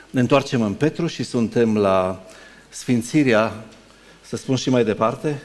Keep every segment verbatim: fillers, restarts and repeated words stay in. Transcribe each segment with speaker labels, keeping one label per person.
Speaker 1: Ne întoarcem în Petru și suntem la sfințirea, să spun și mai departe,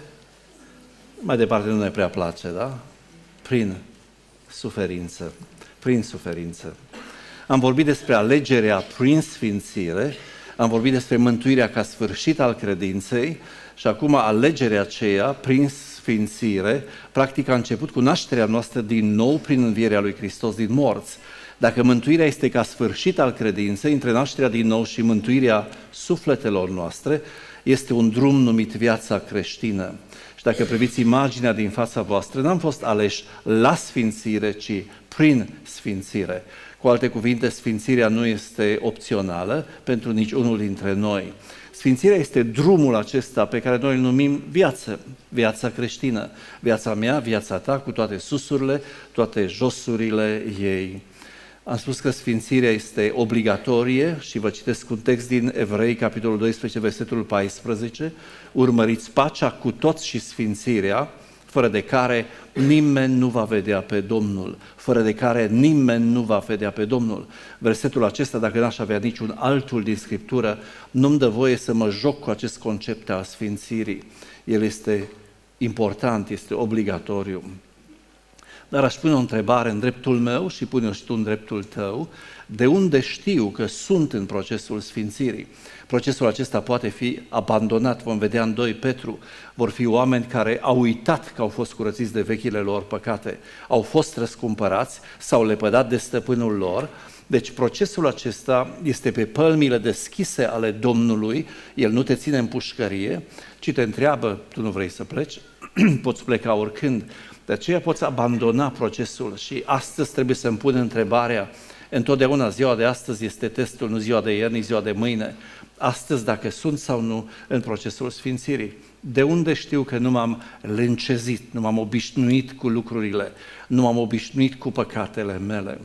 Speaker 1: mai departe nu ne prea place, da? Prin suferință, prin suferință. Am vorbit despre alegerea prin sfințire, am vorbit despre mântuirea ca sfârșit al credinței și acum alegerea aceea prin sfințire, practic a început cu nașterea noastră din nou prin învierea lui Hristos din morți. Dacă mântuirea este ca sfârșit al credinței, între nașterea din nou și mântuirea sufletelor noastre, este un drum numit viața creștină. Și dacă priviți imaginea din fața voastră, n-am fost aleși la sfințire, ci prin sfințire. Cu alte cuvinte, sfințirea nu este opțională pentru niciunul dintre noi. Sfințirea este drumul acesta pe care noi îl numim viață, viața creștină. Viața mea, viața ta, cu toate susurile, toate josurile ei. Am spus că sfințirea este obligatorie și vă citesc un text din Evrei, capitolul doisprezece, versetul paisprezece. Urmăriți pacea cu toți și sfințirea, fără de care nimeni nu va vedea pe Domnul, fără de care nimeni nu va vedea pe Domnul. Versetul acesta, dacă n-aș avea niciun altul din Scriptură, nu-mi dă voie să mă joc cu acest concept al sfințirii. El este important, este obligatoriu. Dar aș pune o întrebare în dreptul meu și pune-o și tu în dreptul tău. De unde știu că sunt în procesul sfințirii? Procesul acesta poate fi abandonat, vom vedea în doi Petru. Vor fi oameni care au uitat că au fost curățiți de vechile lor păcate, au fost răscumpărați, s-au lepădat de stăpânul lor. Deci procesul acesta este pe pălmile deschise ale Domnului, El nu te ține în pușcărie, ci te întreabă, tu nu vrei să pleci, poți pleca oricând. De aceea poți abandona procesul și astăzi trebuie să-mi pun întrebarea, întotdeauna ziua de astăzi este testul, nu ziua de ieri, nici ziua de mâine. Astăzi, dacă sunt sau nu în procesul sfințirii. De unde știu că nu m-am lâncezit, nu m-am obișnuit cu lucrurile, nu m-am obișnuit cu păcatele mele?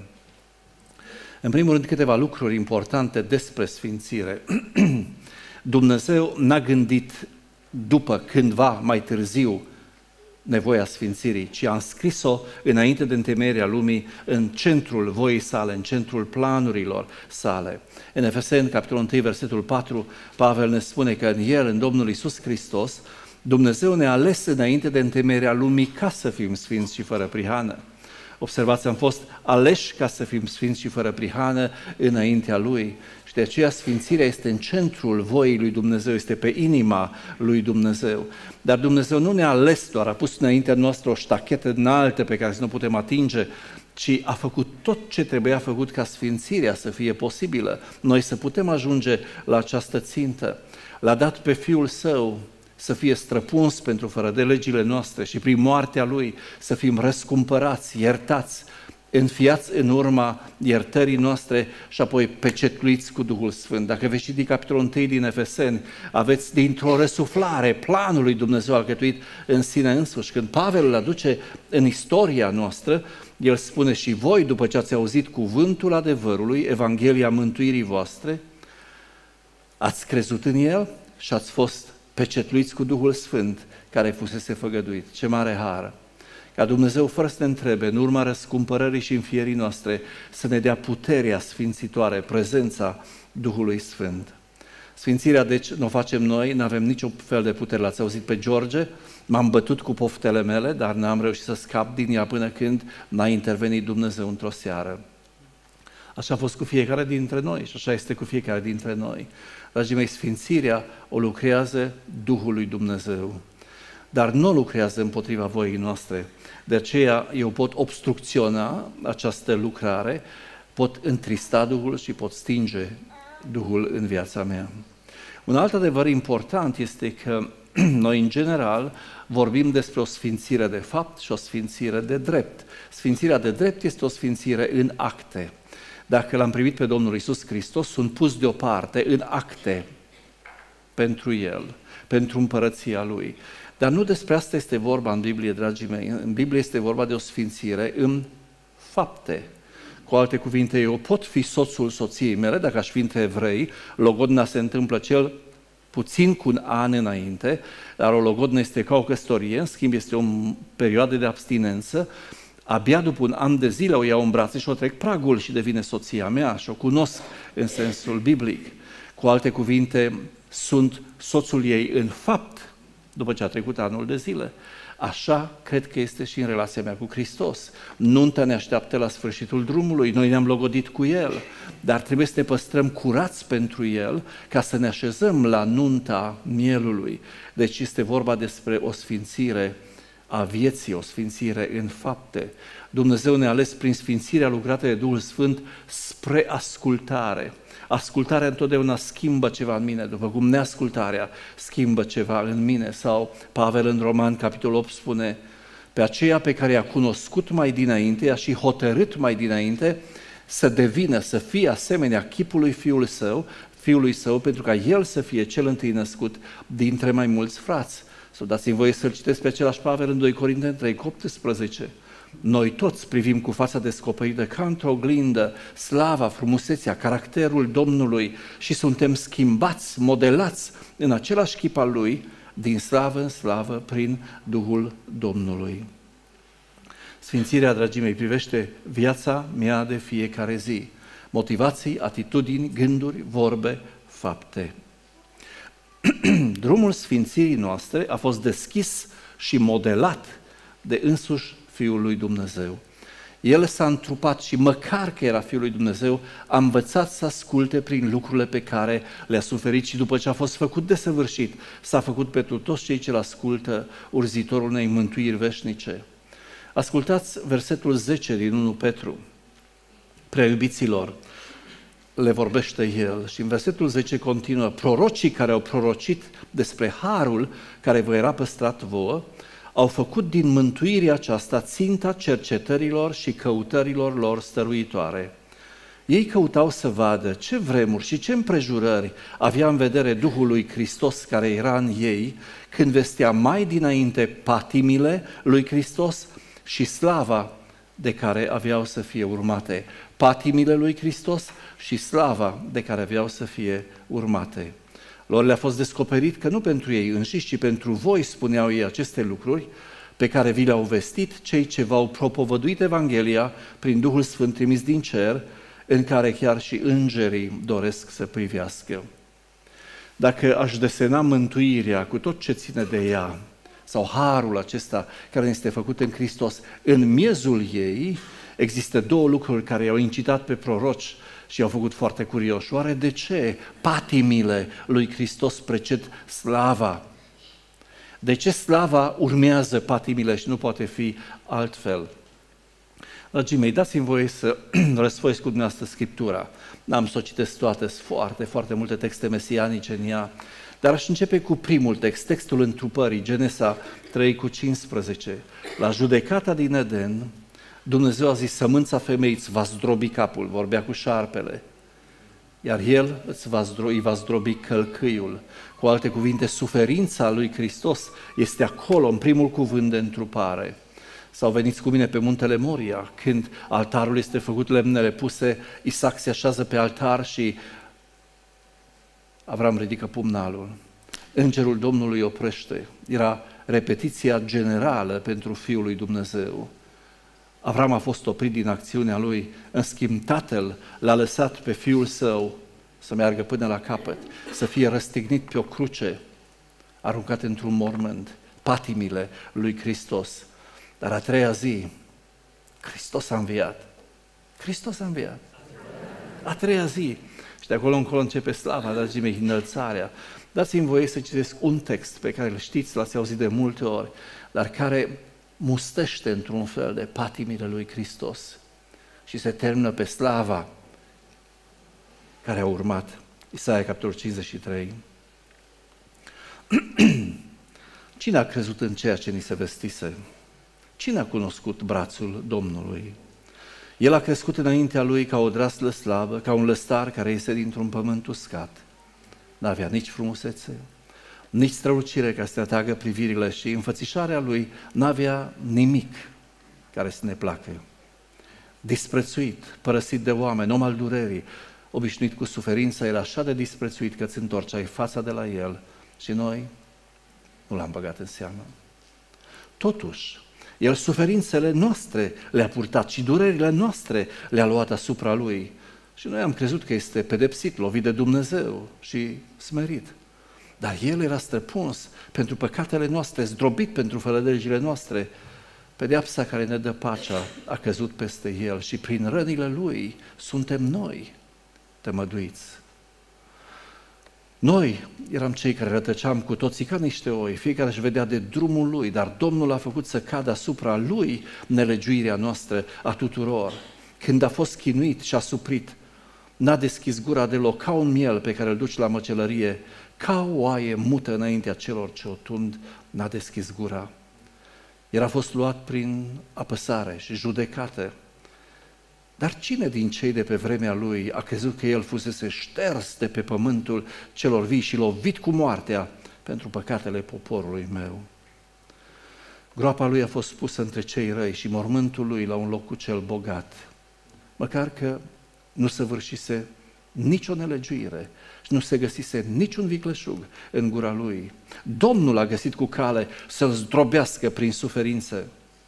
Speaker 1: În primul rând, câteva lucruri importante despre sfințire. Dumnezeu n-a gândit după, cândva, mai târziu, nevoia sfințirii, ci a înscris-o înainte de întemeierea lumii în centrul voii sale, în centrul planurilor sale. În Efeseni, capitolul unu, versetul patru, Pavel ne spune că în El, în Domnul Iisus Hristos, Dumnezeu ne-a ales înainte de întemeierea lumii ca să fim sfinți și fără prihană. Observați, am fost aleși ca să fim sfinți și fără prihană înaintea Lui. Și de aceea sfințirea este în centrul voii lui Dumnezeu, este pe inima lui Dumnezeu. Dar Dumnezeu nu ne-a ales doar, a pus înaintea noastră o ștachetă înaltă pe care să nu putem atinge, ci a făcut tot ce trebuia făcut ca sfințirea să fie posibilă. Noi să putem ajunge la această țintă. L-a dat pe Fiul Său să fie străpuns pentru fără de legile noastre și prin moartea Lui să fim răscumpărați, iertați, înfiați în urma iertării noastre și apoi pecetluiți cu Duhul Sfânt. Dacă veți citi capitolul unu din Efeseni, aveți dintr-o răsuflare planul lui Dumnezeu alcătuit în sine însuși. Când Pavel îl aduce în istoria noastră, el spune: și voi, după ce ați auzit cuvântul adevărului, Evanghelia mântuirii voastre, ați crezut în el și ați fost pecetluiți cu Duhul Sfânt care fusese făgăduit. Ce mare har! Ca Dumnezeu, fără să ne întrebe, în urma răscumpărării și înfierii noastre, să ne dea puterea sfințitoare, prezența Duhului Sfânt. Sfințirea, deci, nu o facem noi, nu avem niciun fel de putere. L-ați auzit pe George? M-am bătut cu poftele mele, dar n-am reușit să scap din ea până când n-a intervenit Dumnezeu într-o seară. Așa a fost cu fiecare dintre noi și așa este cu fiecare dintre noi. Dragii mei, sfințirea o lucrează Duhul lui Dumnezeu, dar nu lucrează împotriva voii noastre. De aceea eu pot obstrucționa această lucrare, pot întrista Duhul și pot stinge Duhul în viața mea. Un alt adevăr important este că noi, în general, vorbim despre o sfințire de fapt și o sfințire de drept. Sfințirea de drept este o sfințire în acte. Dacă l-am primit pe Domnul Iisus Hristos, sunt pus deoparte în acte pentru El, pentru împărăția Lui. Dar nu despre asta este vorba în Biblie, dragii mei. În Biblie este vorba de o sfințire în fapte. Cu alte cuvinte, eu pot fi soțul soției mele, dacă aș fi între evrei, logodna se întâmplă cel puțin cu un an înainte, dar o logodnă este ca o căsătorie, în schimb este o perioadă de abstinență. abia după un an de zile o iau în brațe și o trec pragul și devine soția mea și o cunosc în sensul biblic. Cu alte cuvinte, sunt soțul ei în fapt după ce a trecut anul de zile. Așa cred că este și în relația mea cu Hristos. Nunta ne așteaptă la sfârșitul drumului, noi ne-am logodit cu El, dar trebuie să ne păstrăm curați pentru El ca să ne așezăm la nunta mielului. Deci este vorba despre o sfințire a vieții, o sfințire în fapte. Dumnezeu ne-a ales prin sfințirea lucrată de Duhul Sfânt spre ascultare. Ascultarea întotdeauna schimbă ceva în mine, după cum neascultarea schimbă ceva în mine. Sau Pavel în Roman, capitolul opt, spune: pe aceea pe care i-a cunoscut mai dinainte, i-a și hotărât mai dinainte să devină, să fie asemenea chipului fiului său, fiului său, pentru ca el să fie cel întâi născut dintre mai mulți frați. Sau dați-mi voie să-l citesc pe același Pavel în doi Corinteni trei cu optsprezece. Noi toți privim cu fața descoperită ca într-o oglindă slava, frumusețea, caracterul Domnului și suntem schimbați, modelați în același chip al Lui, din slavă în slavă, prin Duhul Domnului. Sfințirea, dragii mei, privește viața mea de fiecare zi. Motivații, atitudini, gânduri, vorbe, fapte. Drumul sfințirii noastre a fost deschis și modelat de însuși Fiul lui Dumnezeu. El s-a întrupat și măcar că era Fiul lui Dumnezeu, a învățat să asculte prin lucrurile pe care le-a suferit și după ce a fost făcut desăvârșit, s-a făcut pentru toți cei ce-L ascultă urzitorul unei mântuiri veșnice. Ascultați versetul zece din întâi Petru. Prea iubiților, le vorbește el și în versetul zece continuă: prorocii care au prorocit despre harul care vă era păstrat vouă, au făcut din mântuirea aceasta ținta cercetărilor și căutărilor lor stăruitoare. Ei căutau să vadă ce vremuri și ce împrejurări avea în vedere Duhul lui Hristos care era în ei, când vestea mai dinainte patimile lui Hristos și slava de care aveau să fie urmate. Patimile lui Hristos și slava de care aveau să fie urmate. Lor le-a fost descoperit că nu pentru ei înșiși, ci pentru voi spuneau ei aceste lucruri pe care vi le-au vestit cei ce v-au propovăduit Evanghelia prin Duhul Sfânt trimis din cer, în care chiar și îngerii doresc să privească. Dacă aș desena mântuirea cu tot ce ține de ea, sau harul acesta care ne este făcut în Hristos, în miezul ei există două lucruri care i-au incitat pe proroci și i-au făcut foarte curioși. Oare de ce patimile lui Hristos preced slava? De ce slava urmează patimile și nu poate fi altfel? Dragii mei, dați-mi voie să răsfoiesc cu dumneavoastră Scriptura. N-am să o citesc toate, sunt foarte, foarte multe texte mesianice în ea, dar aș începe cu primul text, textul întrupării, Genesa trei cu cincisprezece. La judecata din Eden, Dumnezeu a zis: sămânța femeii îți va zdrobi capul, vorbea cu șarpele, iar el îți va zdrobi, îi va zdrobi călcâiul. Cu alte cuvinte, suferința lui Hristos este acolo, în primul cuvânt de întrupare. Sau veniți cu mine pe muntele Moria, când altarul este făcut, lemnele puse, Isaac se așează pe altar și Avram ridică pumnalul. Îngerul Domnului oprește. Era repetiția generală pentru Fiul lui Dumnezeu. Avram a fost oprit din acțiunea lui, în schimb Tatăl l-a lăsat pe Fiul Său să meargă până la capăt, să fie răstignit pe o cruce, aruncat într-un mormânt, patimile lui Hristos. Dar a treia zi, Hristos a înviat. Hristos a înviat. A treia zi. Și de acolo încolo începe slava, dragii mei, înălțarea. Dați-mi voie să citesc un text pe care îl știți, l-ați auzit de multe ori, dar care mustește într-un fel de patimile lui Hristos și se termină pe slava care a urmat. Isaia, capitolul cincizeci și trei. Cine a crezut în ceea ce ni se vestise? Cine a cunoscut brațul Domnului? El a crescut înaintea lui ca o draslă slabă, ca un lăstar care iese dintr-un pământ uscat. N-avea nici frumusețe, nici strălucire ca să atragă privirile și înfățișarea lui n-avea nimic care să ne placă. Disprețuit, părăsit de oameni, om al durerii, obișnuit cu suferința, era așa de disprețuit că îți întorceai fața de la el și noi nu l-am băgat în seamă. Totuși, El suferințele noastre le-a purtat și durerile noastre le-a luat asupra Lui. Și noi am crezut că este pedepsit, lovit de Dumnezeu și smerit. Dar El era străpuns pentru păcatele noastre, zdrobit pentru fărălegile noastre. Pedeapsa care ne dă pacea a căzut peste El și prin rănile Lui suntem noi tămăduiți. Noi eram cei care rătăceam cu toții ca niște oi, fiecare își vedea de drumul lui, dar Domnul a făcut să cadă asupra Lui nelegiuirea noastră a tuturor. Când a fost chinuit și a suprit, n-a deschis gura deloc, ca un miel pe care îl duci la măcelărie, ca o oaie mută înaintea celor ce o tund, n-a deschis gura. El a fost luat prin apăsare și judecată. Dar cine din cei de pe vremea Lui a crezut că El fusese șters de pe pământul celor vii și lovit cu moartea pentru păcatele poporului meu? Groapa Lui a fost pusă între cei răi și mormântul Lui la un loc cu cel bogat, măcar că nu săvârșise nicio nelegiuire și nu se găsise niciun vicleșug în gura Lui. Domnul a găsit cu cale să-L zdrobească prin suferință.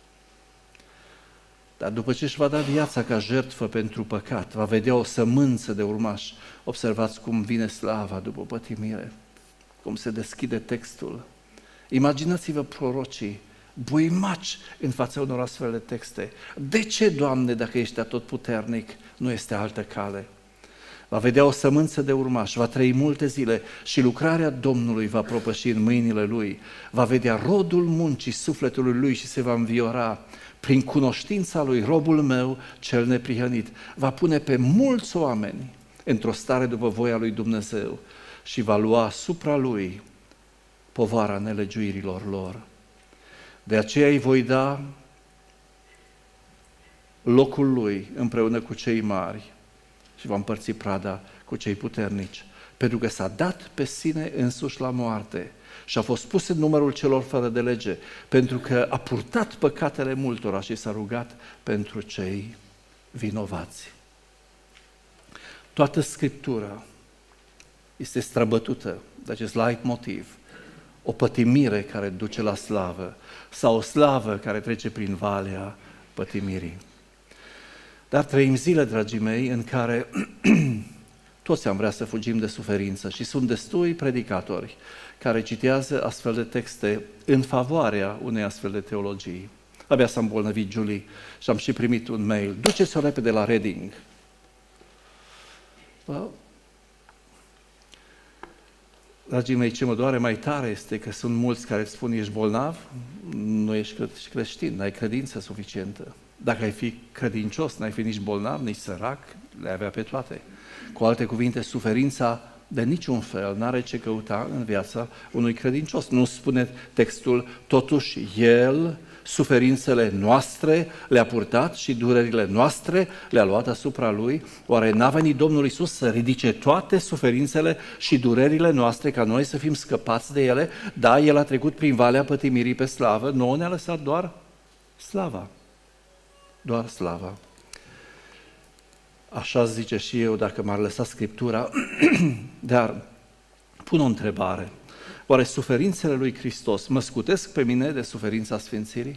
Speaker 1: Dar după ce își va da viața ca jertfă pentru păcat, va vedea o sămânță de urmași. Observați cum vine slava după pătimire, cum se deschide textul. Imaginați-vă prorocii, buimaci în fața unor astfel de texte. De ce, Doamne, dacă ești atotputernic, nu este altă cale? Va vedea o sămânță de urmași, va trăi multe zile și lucrarea Domnului va propăși în mâinile Lui. Va vedea rodul muncii sufletului Lui și se va înviora. Prin cunoștința Lui, robul meu, cel neprihănit, va pune pe mulți oameni într-o stare după voia Lui Dumnezeu și va lua asupra Lui povara nelegiuirilor lor. De aceea îi voi da locul Lui împreună cu cei mari și va împărți prada cu cei puternici, pentru că s-a dat pe sine însuși la moarte și a fost pus în numărul celor fără de lege, pentru că a purtat păcatele multora și s-a rugat pentru cei vinovați. Toată Scriptura este străbătută de acest leitmotiv, o pătimire care duce la slavă sau o slavă care trece prin valea pătimirii. Dar trăim zile, dragii mei, în care toți am vrea să fugim de suferință și sunt destui predicatori care citează astfel de texte în favoarea unei astfel de teologii. Abia s-a îmbolnăvit Julie și am și primit un mail. Duceți-o repede la Reading. Well, dragii mei, ce mă doare mai tare este că sunt mulți care îți spun ești bolnav, nu ești creștin, n-ai credință suficientă. Dacă ai fi credincios, n-ai fi nici bolnav, nici sărac, le avea pe toate. Cu alte cuvinte, suferința de niciun fel n-are ce căuta în viața unui credincios. Nu spune textul, totuși El suferințele noastre le-a purtat și durerile noastre le-a luat asupra Lui. Oare n-a venit Domnul Iisus să ridice toate suferințele și durerile noastre ca noi să fim scăpați de ele? Da, El a trecut prin valea pătimirii pe slavă, nouă ne-a lăsat doar slava. Doar slava. Așa zice și eu dacă m-ar lăsa Scriptura, dar pun o întrebare. Oare suferințele lui Hristos mă scutesc pe mine de suferința sfințirii?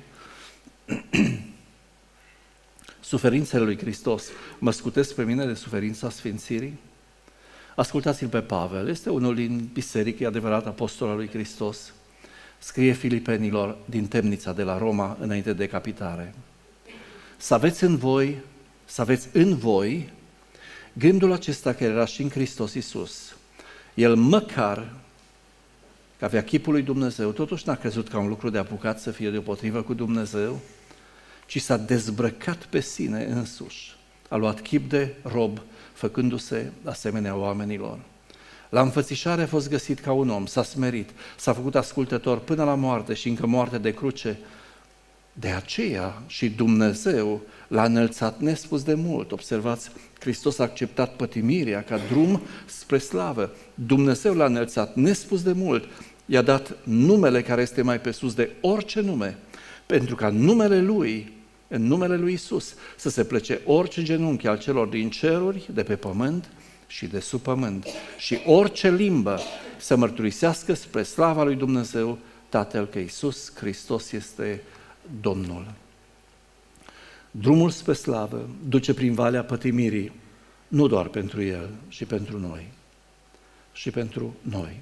Speaker 1: Suferințele lui Hristos mă scutesc pe mine de suferința sfințirii? Ascultați-l pe Pavel, este unul din biserică, e adevărat, apostol al lui Hristos. Scrie Filipenilor din temnița de la Roma înainte de decapitare. Să aveți în voi, să aveți în voi gândul acesta care era și în Hristos Iisus. El măcar că avea chipul lui Dumnezeu, totuși n-a crezut ca un lucru de apucat să fie deopotrivă cu Dumnezeu, ci s-a dezbrăcat pe sine însuși. A luat chip de rob, făcându-se asemenea oamenilor. La înfățișare a fost găsit ca un om, s-a smerit, s-a făcut ascultător până la moarte și încă moarte de cruce. De aceea și Dumnezeu l-a înălțat nespus de mult. Observați, Hristos a acceptat pătimirea ca drum spre slavă. Dumnezeu l-a înălțat nespus de mult. I-a dat numele care este mai pe sus de orice nume, pentru ca numele Lui, în numele Lui Iisus, să se plece orice genunchi al celor din ceruri, de pe pământ și de sub pământ, și orice limbă să mărturisească spre slava lui Dumnezeu Tatăl că Iisus Hristos este Domnul. Drumul spre slavă duce prin valea pătimirii, nu doar pentru el, și pentru noi. Și pentru noi.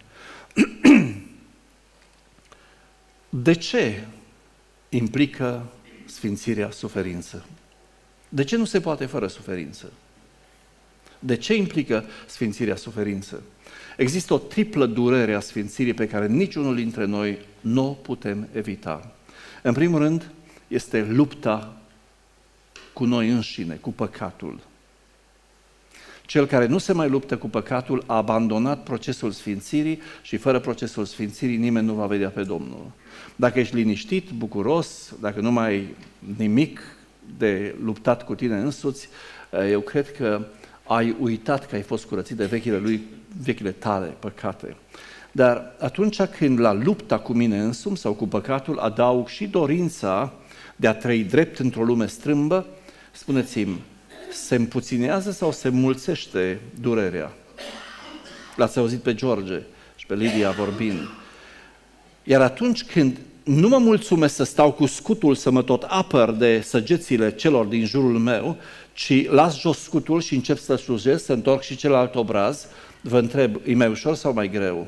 Speaker 1: De ce implică sfințirea suferință? De ce nu se poate fără suferință? De ce implică sfințirea suferință? Există o triplă durere a sfințirii pe care niciunul dintre noi nu o putem evita. În primul rând, este lupta cu noi înșine, cu păcatul. Cel care nu se mai luptă cu păcatul a abandonat procesul sfințirii și fără procesul sfințirii nimeni nu va vedea pe Domnul. Dacă ești liniștit, bucuros, dacă nu mai ai nimic de luptat cu tine însuți, eu cred că ai uitat că ai fost curățit de vechile, lui, vechile tale păcate. Dar atunci când la lupta cu mine însumi sau cu păcatul adaug și dorința de a trăi drept într-o lume strâmbă, spuneți-mi, se împuținează sau se mulțește durerea? L-ați auzit pe George și pe Lidia vorbind. Iar atunci când nu mă mulțumesc să stau cu scutul să mă tot apăr de săgețile celor din jurul meu, ci las jos scutul și încep să slujesc, să întorc și celălalt obraz, vă întreb, e mai ușor sau mai greu?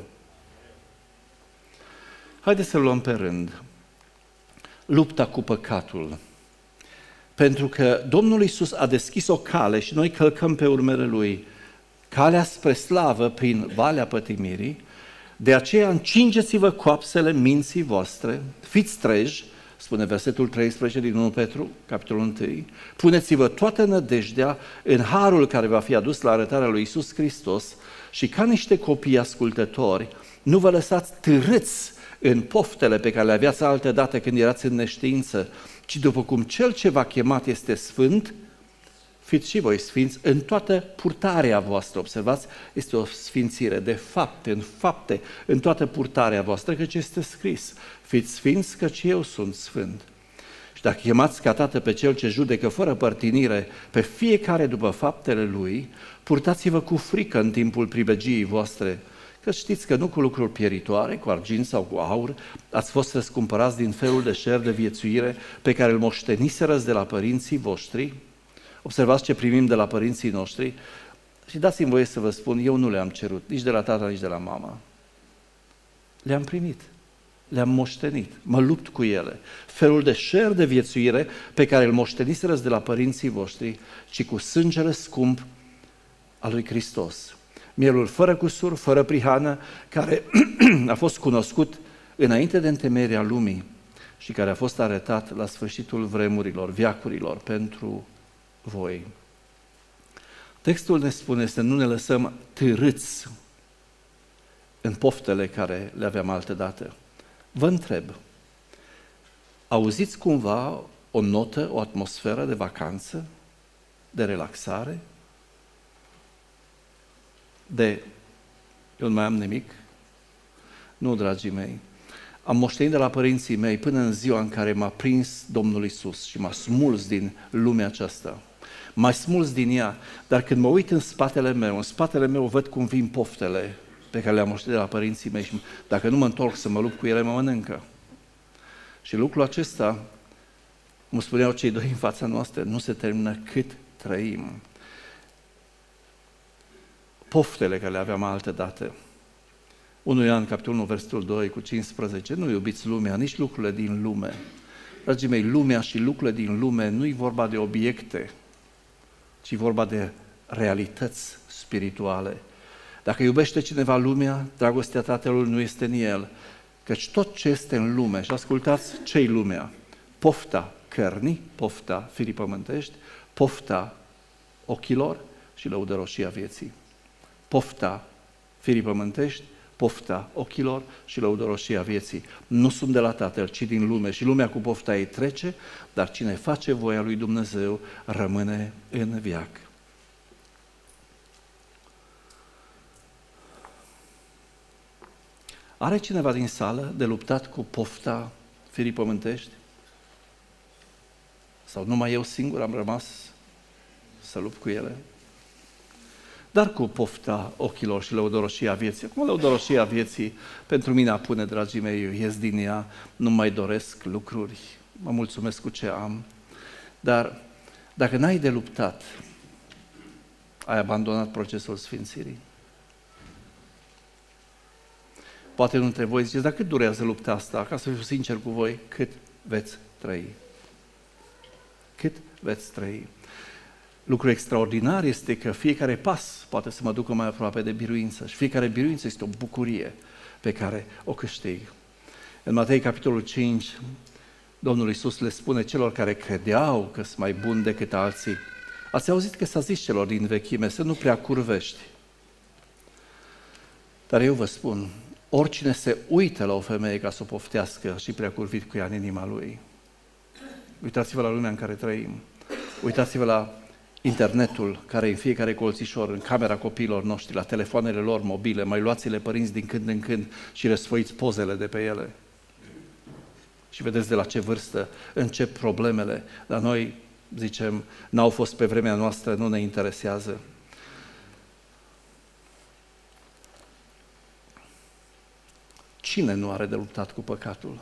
Speaker 1: Haideți să luăm pe rând. Lupta cu păcatul. Pentru că Domnul Iisus a deschis o cale și noi călcăm pe urmele Lui, calea spre slavă prin valea pătimirii, de aceea încingeți-vă coapsele minții voastre, fiți treji, spune versetul treisprezece din întâi Petru, capitolul unu, puneți-vă toată nădejdea în harul care va fi adus la arătarea lui Iisus Hristos și ca niște copii ascultători, nu vă lăsați târâți în poftele pe care le aveați altădată când erați în neștiință, ci după cum Cel ce v-a chemat este sfânt, fiți și voi sfinți în toată purtarea voastră. Observați, este o sfințire de fapte, în fapte, în toată purtarea voastră, căci este scris, fiți sfinți căci eu sunt sfânt. Și dacă chemați ca tată pe Cel ce judecă fără părtinire pe fiecare după faptele Lui, purtați-vă cu frică în timpul pribegiei voastre, că știți că nu cu lucruri pieritoare, cu argint sau cu aur, ați fost răscumpărați din felul de șer de viețuire pe care îl moșteniserăți de la părinții voștri. Observați ce primim de la părinții noștri și dați-mi voie să vă spun, eu nu le-am cerut, nici de la tata, nici de la mama. Le-am primit, le-am moștenit, mă lupt cu ele. Felul de șer de viețuire pe care îl moșteniserăți de la părinții voștri, ci cu sângele scump al lui Hristos. Mielul fără cusur, fără prihană, care a fost cunoscut înainte de întemeierea lumii și care a fost arătat la sfârșitul vremurilor, veacurilor, pentru voi. Textul ne spune să nu ne lăsăm târâți în poftele care le aveam altădată. Vă întreb, auziți cumva o notă, o atmosferă de vacanță, de relaxare, de eu nu mai am nimic? Nu, dragii mei. Am moștenit de la părinții mei până în ziua în care m-a prins Domnul Iisus și m-a smuls din lumea aceasta. M-a smuls din ea, dar când mă uit în spatele meu, în spatele meu văd cum vin poftele pe care le-am moștenit de la părinții mei și dacă nu mă întorc să mă lupt cu ele, mă mănâncă. Și lucrul acesta, cum spuneau cei doi în fața noastră, nu se termină cât trăim. Poftele care le aveam altădată. unu Ioan, capitolul unu, versetul doi, cu cincisprezece, nu iubiți lumea, nici lucrurile din lume. Dragii mei, lumea și lucrurile din lume nu-i vorba de obiecte, ci vorba de realități spirituale. Dacă iubește cineva lumea, dragostea Tatălui nu este în el, căci tot ce este în lume, și ascultați ce-i lumea, pofta cărnii, pofta firii pământești, pofta ochilor și lăudăroșia vieții. Pofta firii pământești, pofta ochilor și lăudăroșia vieții. Nu sunt de la Tatăl, ci din lume și lumea cu pofta ei trece, dar cine face voia lui Dumnezeu rămâne în veac. Are cineva din sală de luptat cu pofta firii pământești? Sau numai eu singur am rămas să lupt cu ele? Dar cu pofta ochilor și lăudăroșia vieții. Acum lăudăroșia vieții pentru mine apune, dragii mei, eu ies din ea, nu mai doresc lucruri mă mulțumesc cu ce am, dar dacă n-ai de luptat, ai abandonat procesul sfințirii. Poate nu între voi ziceți, dar cât durează lupta asta? Ca să fiu sincer cu voi, cât veți trăi? Cât veți trăi? Lucrul extraordinar este că fiecare pas poate să mă ducă mai aproape de biruință și fiecare biruință este o bucurie pe care o câștig. În Matei, capitolul cinci, Domnul Iisus le spune celor care credeau că sunt mai buni decât alții: ați auzit că s-a zis celor din vechime să nu prea curvești. Dar eu vă spun, oricine se uită la o femeie ca să o poftească și prea curvit cu ea în inima lui. Uitați-vă la lumea în care trăim. Uitați-vă la internetul care e în fiecare colțișor, în camera copiilor noștri, la telefoanele lor mobile. Mai luați-le, părinți, din când în când și răsfăiți pozele de pe ele. Și vedeți de la ce vârstă încep problemele. La noi, zicem, n-au fost pe vremea noastră, nu ne interesează. Cine nu are de luptat cu păcatul?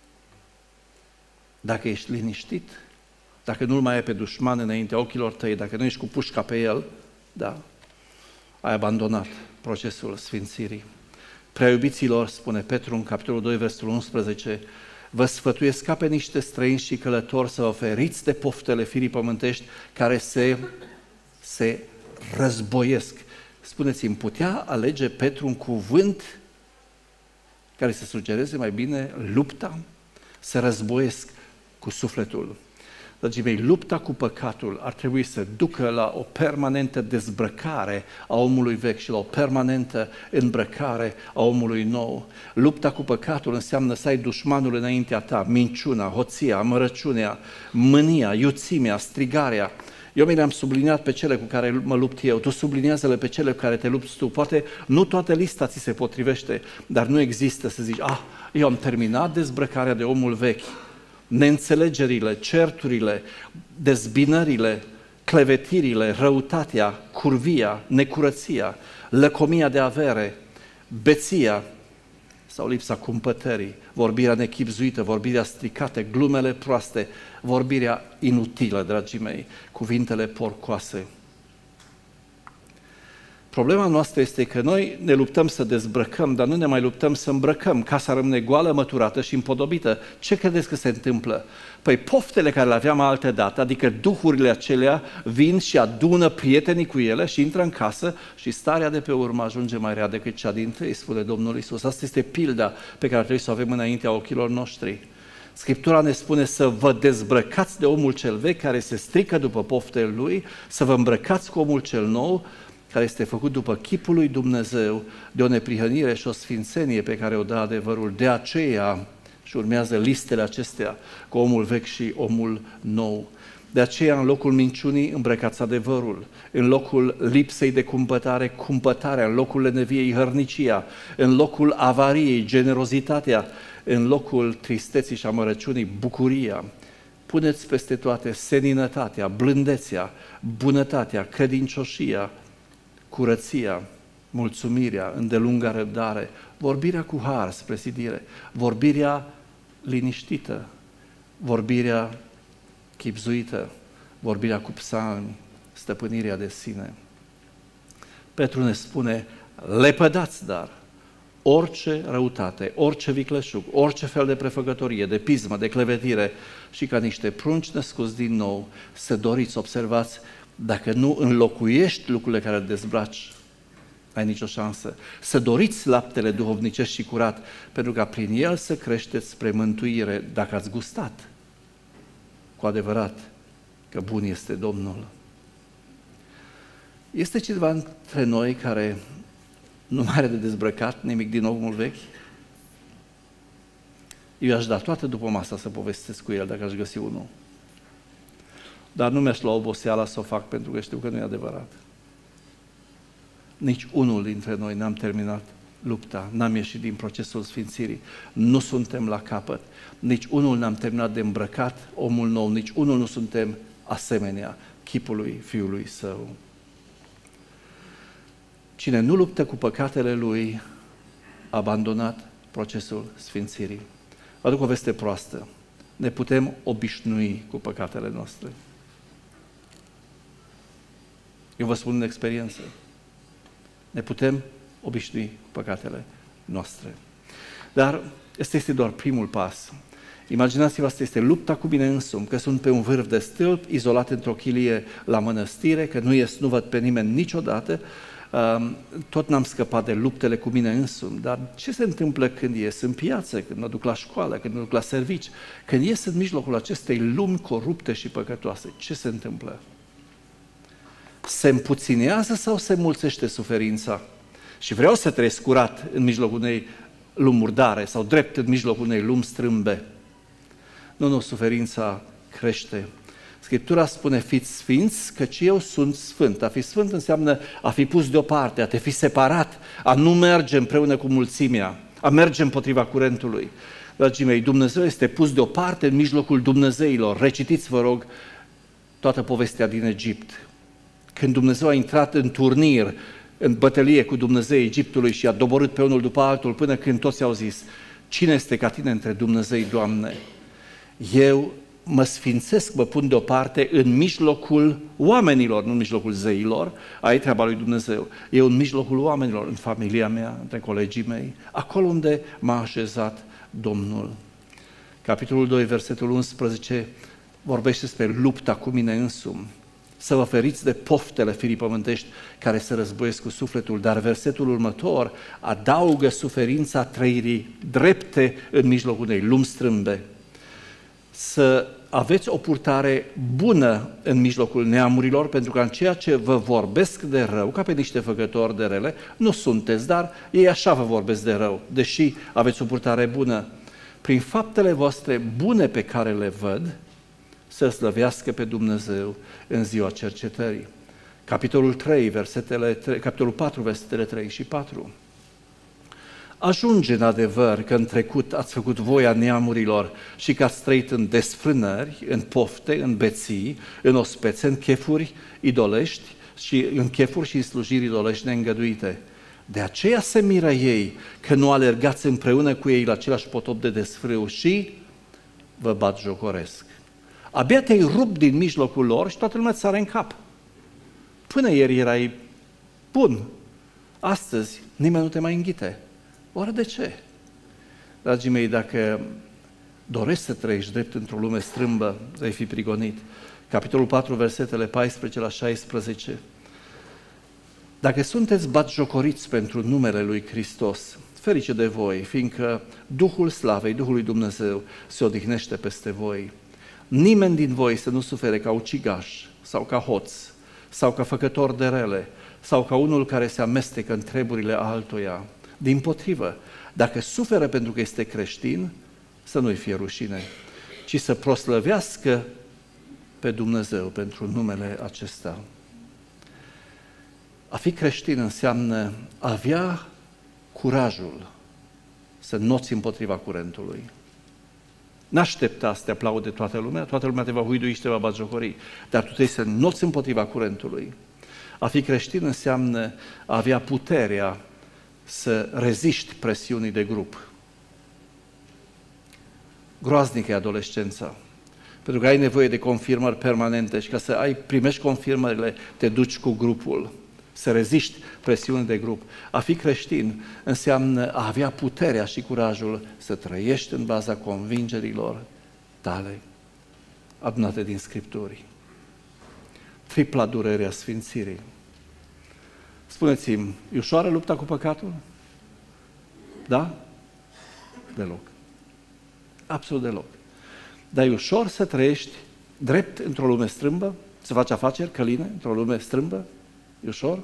Speaker 1: Dacă ești liniștit, dacă nu-l mai ai pe dușman înaintea ochilor tăi, dacă nu ești cu pușca pe el, da, ai abandonat procesul sfințirii. Prea iubiților, spune Petru în capitolul doi, versetul unsprezece, vă sfătuiesc ca pe niște străini și călători să vă feriți de poftele firii pământești care se, se războiesc. Spuneți-mi, putea alege Petru un cuvânt care să sugereze mai bine lupta? Se războiesc cu sufletul. Dragii mei, lupta cu păcatul ar trebui să ducă la o permanentă dezbrăcare a omului vechi și la o permanentă îmbrăcare a omului nou. Lupta cu păcatul înseamnă să ai dușmanul înaintea ta, minciuna, hoția, amărăciunea, mânia, iuțimea, strigarea. Eu mi le-am subliniat pe cele cu care mă lupt eu, tu subliniază-le pe cele cu care te lupți tu. Poate nu toată lista ți se potrivește, dar nu există să zici, ah, eu am terminat dezbrăcarea de omul vechi. Neînțelegerile, certurile, dezbinările, clevetirile, răutatea, curvia, necurăția, lăcomia de avere, beția sau lipsa cumpătării, vorbirea nechibzuită, vorbirea stricată, glumele proaste, vorbirea inutilă, dragii mei, cuvintele porcoase. Problema noastră este că noi ne luptăm să dezbrăcăm, dar nu ne mai luptăm să îmbrăcăm. Casa rămâne goală, măturată și împodobită. Ce credeți că se întâmplă? Păi poftele care le aveam altă dată, adică duhurile acelea, vin și adună prietenii cu ele și intră în casă și starea de pe urmă ajunge mai rea decât cea dintâi, spune Domnul Iisus. Asta este pilda pe care trebuie să o avem înaintea ochilor noștri. Scriptura ne spune să vă dezbrăcați de omul cel vechi care se strică după poftele lui, să vă îmbrăcați cu omul cel nou, care este făcut după chipul lui Dumnezeu, de o neprihănire și o sfințenie pe care o dă adevărul. De aceea, și urmează listele acestea, cu omul vechi și omul nou. De aceea, în locul minciunii, îmbrăcați adevărul, în locul lipsei de cumpătare, cumpătarea, în locul leneviei, hărnicia, în locul avariei, generozitatea, în locul tristeții și amărăciunii, bucuria. Puneți peste toate seninătatea, blândețea, bunătatea, credincioșia, curăția, mulțumirea, îndelunga răbdare, vorbirea cu har spre zidire, vorbirea liniștită, vorbirea chibzuită, vorbirea cu psalmi, stăpânirea de sine. Petru ne spune, lepădați dar orice răutate, orice vicleșug, orice fel de prefăcătorie, de pismă, de clevetire și ca niște prunci născuți din nou să doriți, observați, dacă nu înlocuiești lucrurile care îl dezbraci, ai nicio șansă. Să doriți laptele duhovnicesc și curat, pentru ca prin el să creșteți spre mântuire, dacă ați gustat cu adevărat că bun este Domnul. Este cineva între noi care nu mai are de dezbrăcat nimic din omul vechi? Eu aș da toată după masa să povestesc cu el dacă aș găsi unul. Dar nu mi-aș lua oboseala să o fac pentru că știu că nu e adevărat. Nici unul dintre noi n-am terminat lupta, n-am ieșit din procesul sfințirii, nu suntem la capăt, nici unul n-am terminat de îmbrăcat omul nou, nici unul nu suntem asemenea chipului Fiului Său. Cine nu luptă cu păcatele lui, a abandonat procesul sfințirii. Vă aduc o veste proastă. ne putem obișnui cu păcatele noastre. Eu vă spun în experiență. Ne putem obișnui cu păcatele noastre. Dar ăsta este doar primul pas. Imaginați-vă, asta este lupta cu mine însumi, că sunt pe un vârf de stâlp, izolat într-o chilie la mănăstire, că nu ies, nu văd pe nimeni niciodată, tot n-am scăpat de luptele cu mine însumi. Dar ce se întâmplă când ies în piață, când mă duc la școală, când mă duc la servici, când ies în mijlocul acestei lumi corupte și păcătoase? Ce se întâmplă? Se împuținează sau se mulțește suferința? Și vreau să trăiesc curat în mijlocul unei lumi murdare sau drept în mijlocul unei lumi strâmbe. Nu, nu, suferința crește. Scriptura spune, fiți sfinți, căci eu sunt sfânt. A fi sfânt înseamnă a fi pus deoparte, a te fi separat, a nu merge împreună cu mulțimea, a merge împotriva curentului. Dragii mei, Dumnezeu este pus deoparte în mijlocul Dumnezeilor. Recitiți, vă rog, toată povestea din Egipt. Când Dumnezeu a intrat în turnir, în bătălie cu Dumnezei Egiptului și a doborât pe unul după altul, până când toți au zis, cine este ca tine între Dumnezei, Doamne? Eu mă sfințesc, mă pun deoparte în mijlocul oamenilor, nu în mijlocul zeilor, aia e treaba lui Dumnezeu. Eu în mijlocul oamenilor, în familia mea, între colegii mei, acolo unde m-a așezat Domnul. Capitolul doi, versetul unsprezece, vorbește despre lupta cu mine însumi. Să vă feriți de poftele firii pământești care se războiesc cu sufletul, dar versetul următor adaugă suferința trăirii drepte în mijlocul unei lumi strâmbe. Să aveți o purtare bună în mijlocul neamurilor, pentru că în ceea ce vă vorbesc de rău, ca pe niște făcători de rele, nu sunteți, dar ei așa vă vorbesc de rău, deși aveți o purtare bună. Prin faptele voastre bune pe care le văd, să slăvească pe Dumnezeu în ziua cercetării. Capitolul trei, versetele trei, capitolul patru, versetele trei și patru. Ajunge în adevăr că în trecut ați făcut voia neamurilor și că ați trăit în desfrânări, în pofte, în beții, în ospețe, în chefuri idolești și în chefuri și în slujiri idolești neîngăduite. De aceea se miră ei că nu alergați împreună cu ei la același potop de desfrâu și vă batjocoresc. Abia te-ai rupt din mijlocul lor și toată lumea îți sare în cap. Până ieri erai bun. Astăzi nimeni nu te mai înghite. Oare de ce? Dragii mei, dacă dorești să trăiești drept într-o lume strâmbă, vei fi prigonit. Capitolul patru, versetele paisprezece la șaisprezece. Dacă sunteți batjocoriți pentru numele lui Hristos, ferice de voi, fiindcă Duhul Slavei, Duhul lui Dumnezeu, se odihnește peste voi. Nimeni din voi să nu sufere ca ucigaș sau ca hoț sau ca făcător de rele sau ca unul care se amestecă în treburile altuia. Dimpotrivă, dacă suferă pentru că este creștin, să nu-i fie rușine, ci să proslăvească pe Dumnezeu pentru numele acesta. A fi creștin înseamnă a avea curajul să noți împotriva curentului. N-aștepta să te aplaude toată lumea, toată lumea te va huidui și te va batjocori, dar tu trebuie să noți împotriva curentului. A fi creștin înseamnă a avea puterea să reziști presiunii de grup. Groaznică e adolescența, pentru că ai nevoie de confirmări permanente și ca să ai, primești confirmările, te duci cu grupul, să reziști presiunii de grup. A fi creștin înseamnă a avea puterea și curajul să trăiești în baza convingerilor tale, adunate din Scripturi. Tripla durere a sfințirii. Spuneți-mi, e ușoară lupta cu păcatul? Da? Deloc. Absolut deloc. Dar e ușor să trăiești drept într-o lume strâmbă? Să faci afaceri căline într-o lume strâmbă? E ușor?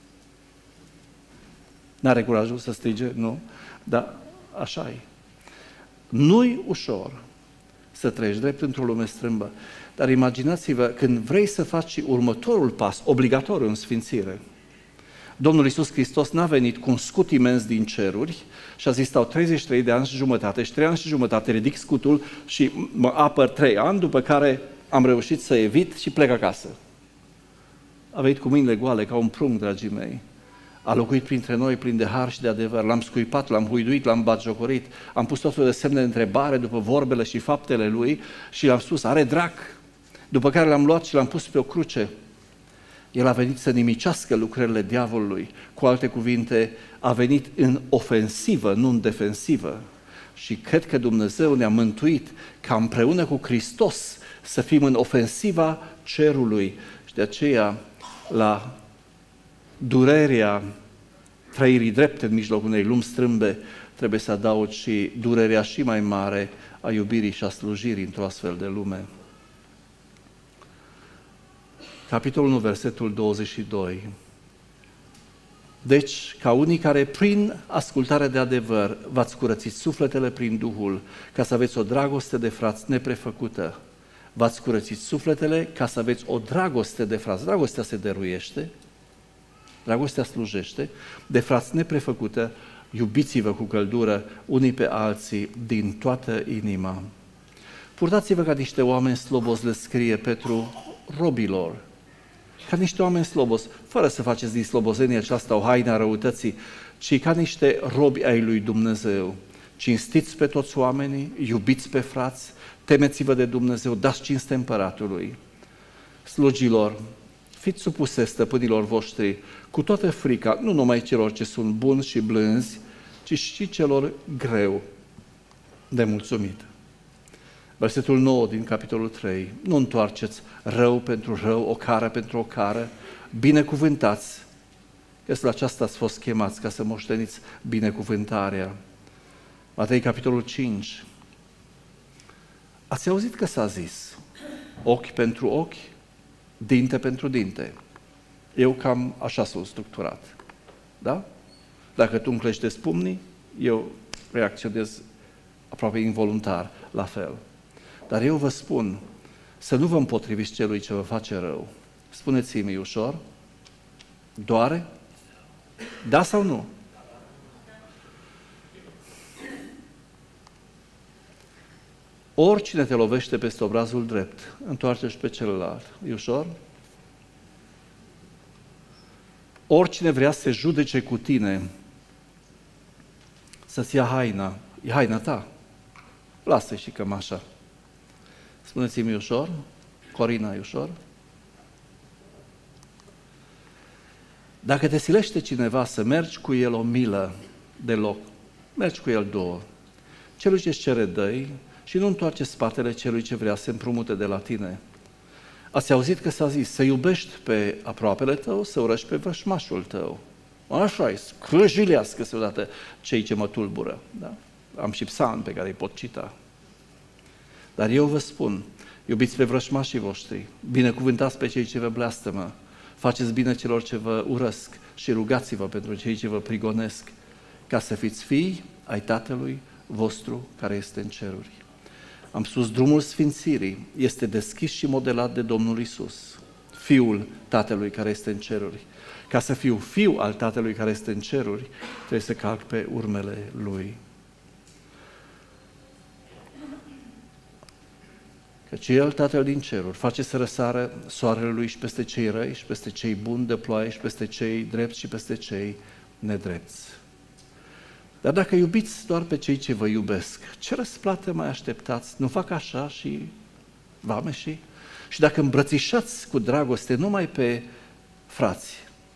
Speaker 1: N-are curajul să strige? Nu. Dar așa e. Nu-i ușor să trăiești drept într-o lume strâmbă. Dar imaginați-vă, când vrei să faci următorul pas, obligatoriu în sfințire, Domnul Iisus Hristos n-a venit cu un scut imens din ceruri și a zis, stau treizeci și trei de ani și jumătate și trei ani și jumătate, ridic scutul și mă apăr trei ani, după care am reușit să evit și plec acasă. A venit cu mâinile goale, ca un prunc, dragii mei. a locuit printre noi plin de har și de adevăr, l-am scuipat, l-am huiduit, l-am batjocorit, am pus tot felul de semne de întrebare după vorbele și faptele lui și l-am spus, are drac, după care l-am luat și l-am pus pe o cruce. El a venit să nimicească lucrările diavolului, cu alte cuvinte, a venit în ofensivă, nu în defensivă. Și cred că Dumnezeu ne-a mântuit ca împreună cu Hristos să fim în ofensiva cerului. Și de aceea, la durerea trăirii drepte în mijlocul unei lumi strâmbe, trebuie să adaug și durerea și mai mare a iubirii și a slujirii într-o astfel de lume. Capitolul unu, versetul douăzeci și doi. Deci, ca unii care prin ascultarea de adevăr v-ați curățit sufletele prin Duhul, ca să aveți o dragoste de frați neprefăcută, v-ați curățit sufletele ca să aveți o dragoste de frați. Dragostea se dăruiește, dragostea slujește, de frați neprefăcută, iubiți-vă cu căldură unii pe alții din toată inima. Purtați-vă ca niște oameni slobozi, le scrie Petru robilor, ca niște oameni slobos, fără să faceți din slobozenia aceasta o haină a răutății, ci ca niște robi ai lui Dumnezeu. Cinstiți pe toți oamenii, iubiți pe frați, temeți-vă de Dumnezeu, dați cinste împăratului. Slugilor, fiți supuse stăpânilor voștri cu toată frica, nu numai celor ce sunt buni și blânzi, ci și celor greu de mulțumit. Versetul nouă din capitolul trei. Nu întoarceți rău pentru rău, o cară pentru o cară, binecuvântați, că la aceasta ați fost chemați, ca să moșteniți binecuvântarea. Matei, capitolul cinci. Ați auzit că s-a zis, ochi pentru ochi, dinte pentru dinte. Eu cam așa sunt structurat. Da? Dacă tu îmi cleștezi pumnii, eu reacționez aproape involuntar la fel. Dar eu vă spun să nu vă împotriviți celui ce vă face rău. Spuneți-mi ușor, doare? Da sau nu? Oricine te lovește peste obrazul drept, întoarce-și pe celălalt. E ușor? Oricine vrea să se judece cu tine, să-ți ia haina, e haina ta, lasă și cămașa. Spuneți-mi ușor, Corina, e ușor? Dacă te silește cineva să mergi cu el o milă de loc, mergi cu el două, celui ce-ți cere dă-i și nu întoarce spatele celui ce vrea să se împrumute de la tine. Ați auzit că s-a zis, să iubești pe aproapele tău, să urăști pe vrășmașul tău. Așa e, scrâjilească-se odată cei ce mă tulbură. Da? Am și psalmi pe care îi pot cita. Dar eu vă spun, iubiți pe vrășmașii voștri, binecuvântați pe cei ce vă blastămă, faceți bine celor ce vă urăsc și rugați-vă pentru cei ce vă prigonesc, ca să fiți fii ai Tatălui vostru care este în ceruri. Am spus, drumul sfințirii este deschis și modelat de Domnul Iisus, Fiul Tatălui care este în ceruri. Ca să fiu fiu al Tatălui care este în ceruri, trebuie să calc pe urmele Lui. Căci El, Tatăl din ceruri, face să răsară soarele Lui și peste cei răi și peste cei buni, de ploaie și peste cei drepți și peste cei nedrepți. Dar dacă iubiți doar pe cei ce vă iubesc, ce răsplată mai așteptați? Nu fac așa și vameșii? Și dacă îmbrățișați cu dragoste numai pe frați,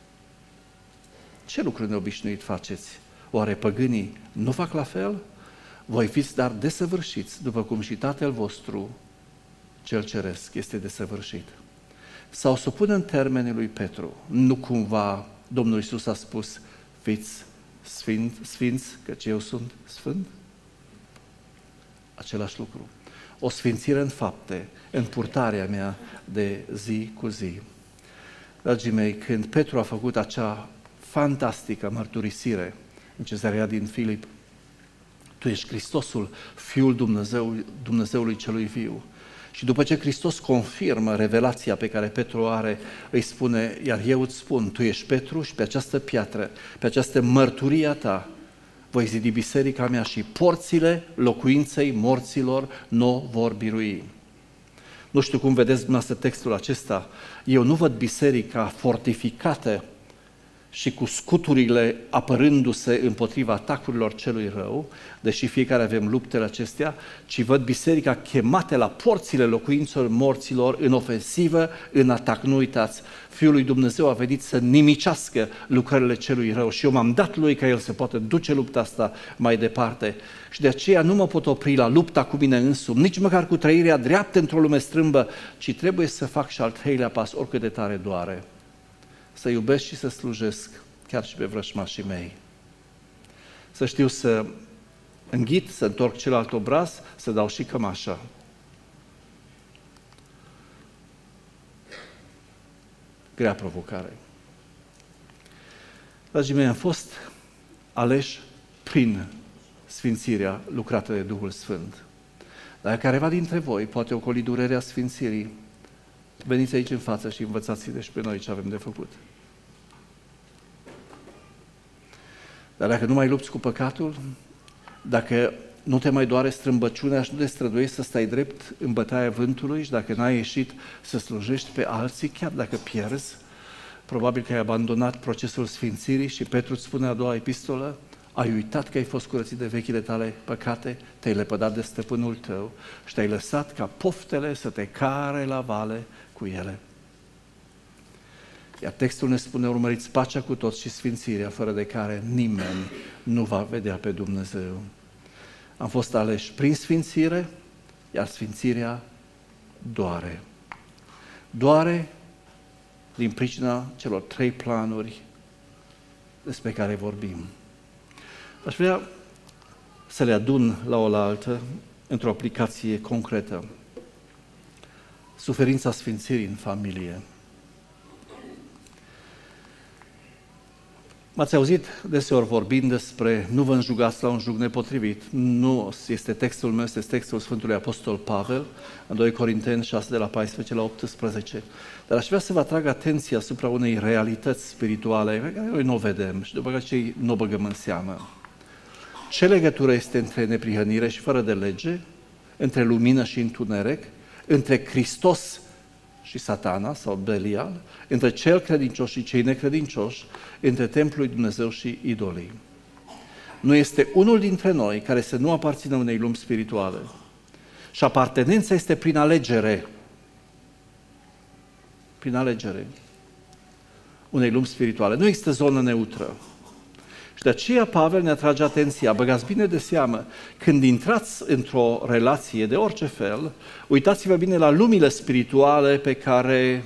Speaker 1: ce lucruri neobișnuit faceți? Oare păgânii nu fac la fel? Voi fiți dar desăvârșiți, după cum și Tatăl vostru cel ceresc este desăvârșit. Sau să pun în termenii lui Petru, nu cumva Domnul Iisus a spus, fiți sfint, sfinți, căci eu sunt sfânt? Același lucru. O sfințire în fapte, în purtarea mea de zi cu zi. Dragii mei, când Petru a făcut acea fantastică mărturisire în Cezarea din Filip, tu ești Hristosul, Fiul Dumnezeu, Dumnezeului celui viu. Și după ce Hristos confirmă revelația pe care Petru o are, îi spune, iar eu îți spun, tu ești Petru și pe această piatră, pe această mărturie a ta, voi zidi biserica mea și porțile locuinței morților nu vor birui. Nu știu cum vedeți dumneavoastră textul acesta, eu nu văd biserica fortificată și cu scuturile apărându-se împotriva atacurilor celui rău, deși fiecare avem luptele acestea, ci văd biserica chemate la porțile locuințelor morților în ofensivă, în atac. Nu uitați, Fiul lui Dumnezeu a venit să nimicească lucrările celui rău și eu m-am dat lui ca el să poată duce lupta asta mai departe. Și de aceea nu mă pot opri la lupta cu mine însumi, nici măcar cu trăirea dreaptă într-o lume strâmbă, ci trebuie să fac și al treilea pas, oricât de tare doare. Să iubesc și să slujesc chiar și pe vrăjmașii mei. Să știu să înghit, să întorc celălalt obraz, să dau și cămașa. Grea provocare. Dragii mei, am fost aleși prin sfințirea lucrată de Duhul Sfânt. Dar careva dintre voi poate ocoli durerea sfințirii, veniți aici în față și învățați-ne și pe noi ce avem de făcut. Dar dacă nu mai lupți cu păcatul, dacă nu te mai doare strâmbăciunea și nu te străduiești să stai drept în bătaia vântului și dacă n-ai ieșit să slujești pe alții, chiar dacă pierzi, probabil că ai abandonat procesul sfințirii și Petru îți spune a doua epistolă, ai uitat că ai fost curățit de vechile tale păcate, te-ai lepădat de stăpânul tău și te-ai lăsat ca poftele să te care la vale cu ele. Iar textul ne spune, urmăriți pacea cu toți și sfințirea, fără de care nimeni nu va vedea pe Dumnezeu. Am fost aleși prin sfințire, iar sfințirea doare. Doare din pricina celor trei planuri despre care vorbim. Aș vrea să le adun la oaltă într-o aplicație concretă. Suferința sfințirii în familie. M-ați auzit deseori vorbind despre nu vă înjugați la un jug nepotrivit. Nu este textul meu, este textul Sfântului Apostol Pavel, în doi Corinteni șase, de la paisprezece la optsprezece. Dar aș vrea să vă atrag atenția asupra unei realități spirituale pe care noi nu o vedem și după care cei nu o băgăm în seamă. Ce legătură este între neprihănire și fără de lege, între lumină și întuneric, între Hristos și Satana sau Belial, între cel credincios și cei necredincioși, între templul lui Dumnezeu și idolii? Nu este unul dintre noi care să nu aparțină unei lumi spirituale. Și apartenența este prin alegere. Prin alegere. Unei lumi spirituale. Nu există zonă neutră. Și de aceea Pavel ne atrage atenția, băgați bine de seamă, când intrați într-o relație de orice fel, uitați-vă bine la lumile spirituale pe care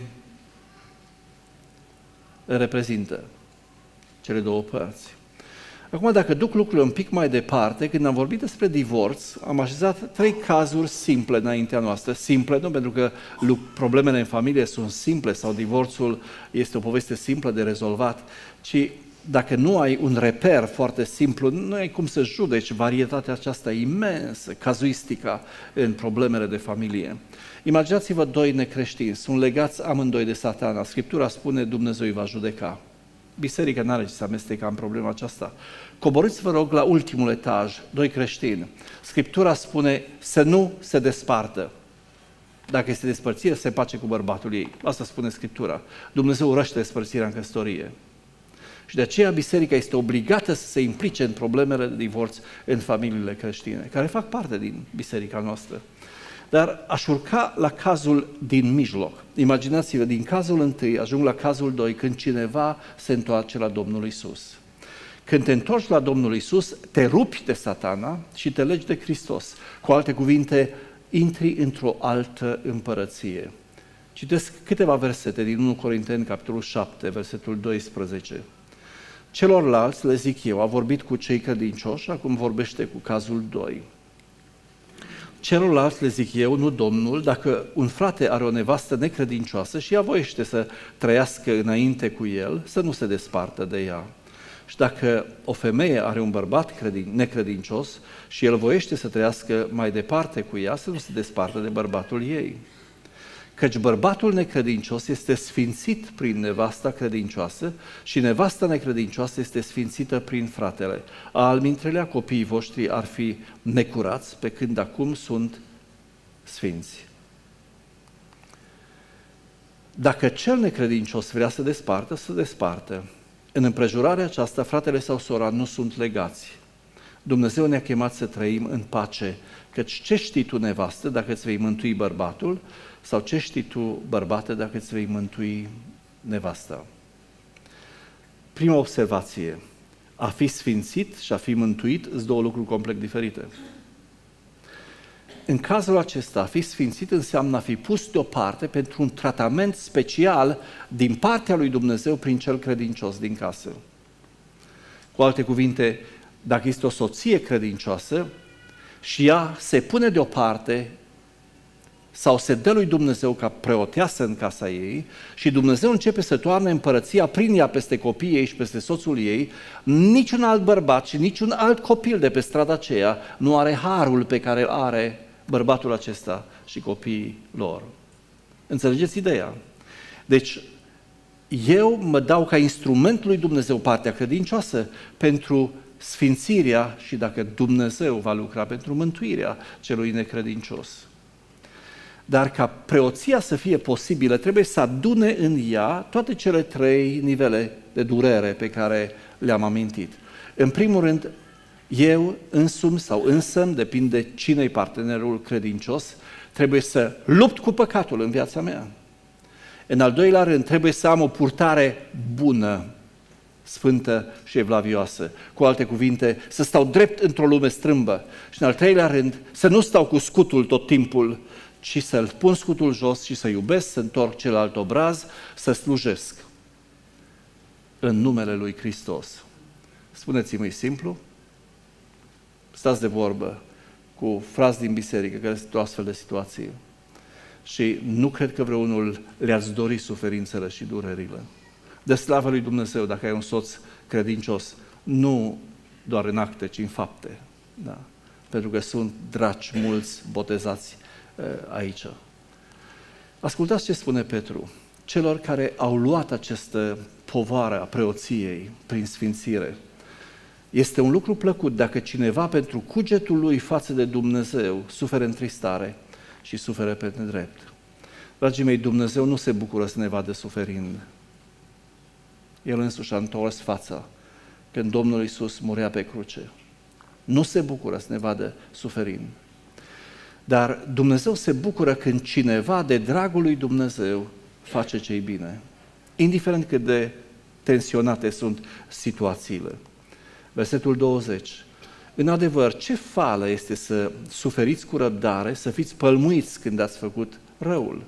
Speaker 1: le reprezintă cele două părți. Acum, dacă duc lucrurile un pic mai departe, când am vorbit despre divorț, am așezat trei cazuri simple înaintea noastră. Simple, nu pentru că problemele în familie sunt simple sau divorțul este o poveste simplă de rezolvat, ci dacă nu ai un reper foarte simplu, nu ai cum să judeci varietatea aceasta imensă, cazuistica în problemele de familie. Imaginați-vă doi necreștini, sunt legați amândoi de Satana. Scriptura spune Dumnezeu îi va judeca. Biserica n-are ce să amesteca în problema aceasta. Coborâți, vă rog, la ultimul etaj, doi creștini. Scriptura spune să nu se despartă. Dacă este despărțire, se pace cu bărbatul ei. Asta spune Scriptura. Dumnezeu urăște despărțirea în căsătorie. Și de aceea biserica este obligată să se implice în problemele de divorț în familiile creștine, care fac parte din biserica noastră. Dar aș urca la cazul din mijloc. Imaginați-vă, din cazul întâi ajung la cazul doi, când cineva se întoarce la Domnul Iisus. Când te întorci la Domnul Iisus, te rupi de Satana și te legi de Hristos. Cu alte cuvinte, intri într-o altă împărăție. Citesc câteva versete din întâi Corinteni, capitolul șapte, versetul doisprezece. Celorlalți, le zic eu, a vorbit cu cei credincioși, acum vorbește cu cazul doi. Celorlalți, le zic eu, nu Domnul, dacă un frate are o nevastă necredincioasă și ea voiește să trăiască înainte cu el, să nu se despartă de ea. Și dacă o femeie are un bărbat necredincios și el voiește să trăiască mai departe cu ea, să nu se despartă de bărbatul ei. Căci bărbatul necredincios este sfințit prin nevasta credincioasă și nevasta necredincioasă este sfințită prin fratele. Almintrelea, copiii voștri ar fi necurați, pe când acum sunt sfinți. Dacă cel necredincios vrea să despartă, să despartă. În împrejurarea aceasta, fratele sau sora nu sunt legați. Dumnezeu ne-a chemat să trăim în pace, căci ce știi tu, nevastă, dacă îți vei mântui bărbatul, sau ce știi tu, bărbate, dacă îți vei mântui nevasta? Prima observație, a fi sfințit și a fi mântuit sunt două lucruri complet diferite. În cazul acesta, a fi sfințit înseamnă a fi pus deoparte pentru un tratament special din partea lui Dumnezeu prin cel credincios din casă. Cu alte cuvinte, dacă este o soție credincioasă și ea se pune deoparte sau se dă lui Dumnezeu ca preoteasă în casa ei și Dumnezeu începe să toarne împărăția prin ea peste copiii ei și peste soțul ei, niciun alt bărbat și niciun alt copil de pe strada aceea nu are harul pe care îl are bărbatul acesta și copiii lor. Înțelegeți ideea? Deci, eu mă dau ca instrument lui Dumnezeu, partea credincioasă, pentru sfințirea și dacă Dumnezeu va lucra pentru mântuirea celui necredincios. Dar ca preoția să fie posibilă, trebuie să adune în ea toate cele trei nivele de durere pe care le-am amintit. În primul rând, eu însumi sau însămi, depinde cine-i partenerul credincios, trebuie să lupt cu păcatul în viața mea. În al doilea rând, trebuie să am o purtare bună, sfântă și evlavioasă. Cu alte cuvinte, să stau drept într-o lume strâmbă. Și în al treilea rând, să nu stau cu scutul tot timpul, ci să-l pun scutul jos și să iubesc, să întorc celălalt obraz, să slujesc în numele lui Hristos. Spuneți-mi, e simplu? Stați de vorbă cu frați din biserică care sunt o astfel de situație și nu cred că vreunul le-ați dori suferințele și durerile. De slavă lui Dumnezeu, dacă ai un soț credincios, nu doar în acte, ci în fapte. Da. Pentru că sunt draci mulți botezați aici. Ascultați ce spune Petru. Celor care au luat această povară a preoției prin sfințire, este un lucru plăcut dacă cineva pentru cugetul lui față de Dumnezeu suferă întristare și suferă pe nedrept. Dragii mei, Dumnezeu nu se bucură să ne vadă suferind. El însuși a întors fața când Domnul Iisus murea pe cruce. Nu se bucură să ne vadă suferind. Dar Dumnezeu se bucură când cineva, de dragul lui Dumnezeu, face ce-i bine. Indiferent cât de tensionate sunt situațiile. Versetul douăzeci. În adevăr, ce fală este să suferiți cu răbdare, să fiți pălmuiți când ați făcut răul.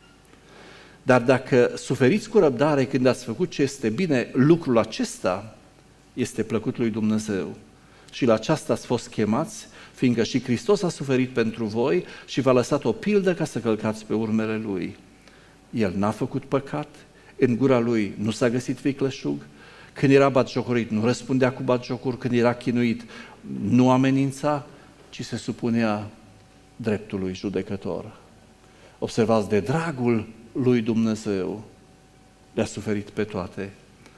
Speaker 1: Dar dacă suferiți cu răbdare când ați făcut ce este bine, lucrul acesta este plăcut lui Dumnezeu. Și la aceasta ați fost chemați, fiindcă și Hristos a suferit pentru voi și v-a lăsat o pildă ca să călcați pe urmele Lui. El n-a făcut păcat, în gura Lui nu s-a găsit vicleșug, când era batjocorit nu răspundea cu batjocuri, când era chinuit nu amenința, ci se supunea dreptului judecător. Observați, de dragul lui Dumnezeu le-a suferit pe toate.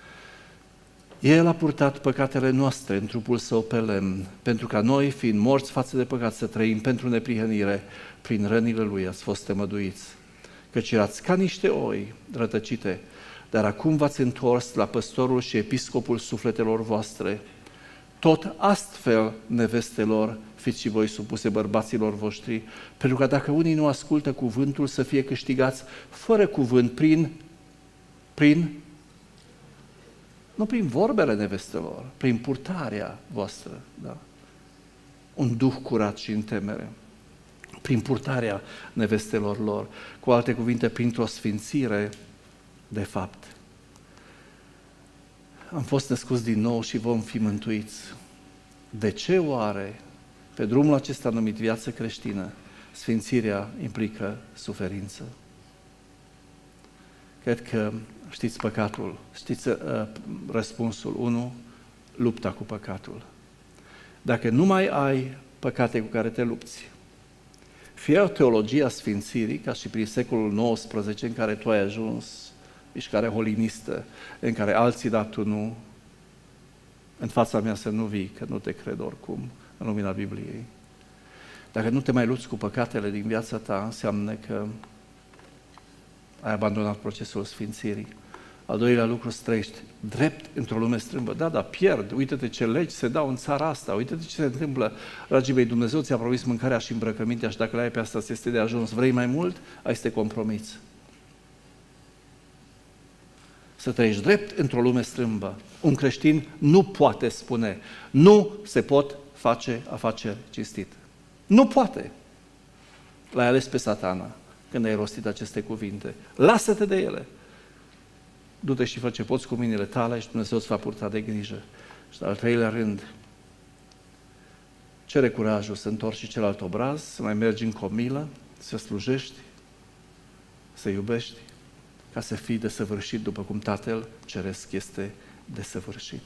Speaker 1: El a purtat păcatele noastre în trupul său pe lemn, pentru ca noi, fiind morți față de păcat, să trăim pentru neprihănire. Prin rănile Lui ați fost tămăduiți, căci erați ca niște oi rătăcite, dar acum v-ați întors la păstorul și episcopul sufletelor voastre. Tot astfel, nevestelor, fiți și voi supuse bărbaților voștri, pentru că dacă unii nu ascultă cuvântul, să fie câștigați fără cuvânt, prin, prin, nu prin vorbele nevestelor, prin purtarea voastră, da? Un duh curat și în temere, prin purtarea nevestelor lor, cu alte cuvinte, printr-o sfințire de fapt. Am fost născuți din nou și vom fi mântuiți. De ce oare, pe drumul acesta numit viață creștină, sfințirea implică suferință? Cred că știți păcatul, știți uh, răspunsul. Unu, lupta cu păcatul. Dacă nu mai ai păcate cu care te lupți, fie o teologie a sfințirii, ca și prin secolul nouăsprezece în care tu ai ajuns, mișcarea holinistă, în care alții, dar tu nu, în fața mea să nu vii, că nu te cred oricum, în lumina Bibliei. Dacă nu te mai lupți cu păcatele din viața ta, înseamnă că ai abandonat procesul sfințirii. Al doilea lucru, să trăiești drept într-o lume strâmbă. Da, da, pierd. Uită-te ce legi se dau în țara asta. Uită-te ce se întâmplă. Dragii mei, Dumnezeu ți-a promis mâncarea și îmbrăcămintea și dacă le ai pe asta, ți este de ajuns. Vrei mai mult? Ai să te compromiți. Să trăiești drept într-o lume strâmbă. Un creștin nu poate spune, nu se pot face afaceri cinstit. Nu poate. L-ai ales pe Satana când ai rostit aceste cuvinte. Lasă-te de ele. Du-te și fă ce poți cu mâinile tale și Dumnezeu îți va purta de grijă. Și al treilea rând, cere curajul să întorci și celălalt obraz, să mai mergi în comilă, să slujești, să iubești, ca să fii desăvârșit după cum Tatăl Ceresc este desăvârșit.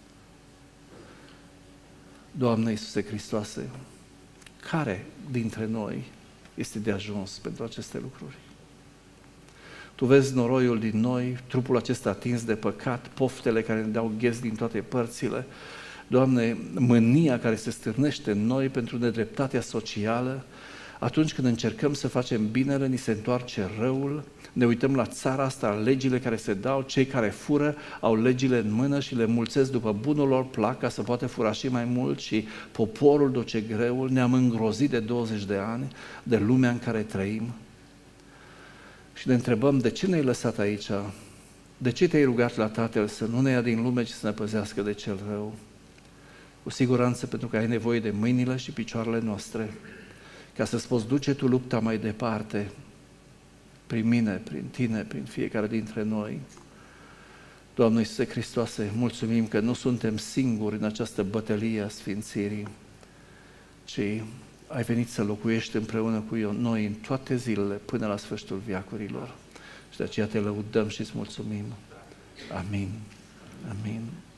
Speaker 1: Doamne Iisuse Hristoase, care dintre noi este de ajuns pentru aceste lucruri? Tu vezi noroiul din noi, trupul acesta atins de păcat, poftele care ne dau ghez din toate părțile, Doamne, mânia care se stârnește în noi pentru nedreptatea socială. Atunci când încercăm să facem binele, ni se întoarce răul, ne uităm la țara asta, legile care se dau, cei care fură au legile în mână și le mulțesc după bunul lor plac ca să poată fura și mai mult și poporul duce greul. Ne-am îngrozit de douăzeci de ani de lumea în care trăim și ne întrebăm de ce ne-ai lăsat aici, de ce te-ai rugat la Tatăl să nu ne ia din lume, ci să ne păzească de cel rău. Cu siguranță pentru că ai nevoie de mâinile și picioarele noastre, ca să-ți poți duce tu lupta mai departe, prin mine, prin tine, prin fiecare dintre noi. Doamne Iisuse Hristoase, mulțumim că nu suntem singuri în această bătălie a sfințirii, ci ai venit să locuiești împreună cu noi în toate zilele până la sfârșitul veacurilor. Și de aceea te lăudăm și îți mulțumim. Amin. Amin.